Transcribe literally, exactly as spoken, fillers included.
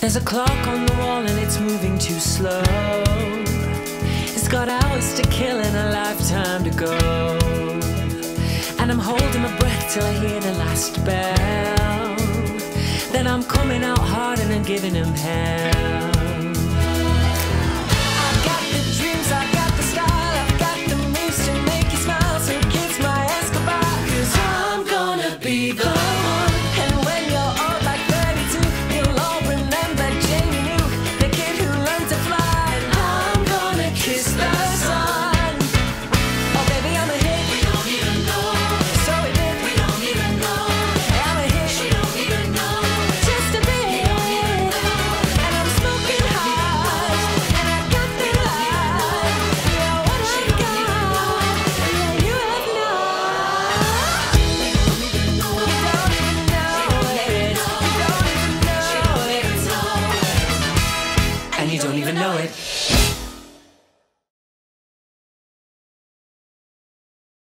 There's a clock on the wall and it's moving too slow. It's got hours to kill and a lifetime to go. And I'm holding my breath till I hear the last bell. Then I'm coming out hard and I'm giving him hell. I've got the dreams, I've got the style, I've got the moves to make you smile. So kiss my Escobar, 'cause I'm gonna be the one. And when you're old like thirty-two, you'll all remember Jamie New, the kid who learned to fly. And I'm gonna kiss the sun. Oh baby, I'm a hit. We don't even know. So we did. We don't even know. I'm a hit. She don't even know. Just a bit. We don't even know. And I'm smoking hot. And I got the light. Yeah, what I got. Yeah, you have not. We don't even know. You don't even know it. You don't even know it. And you don't even know it.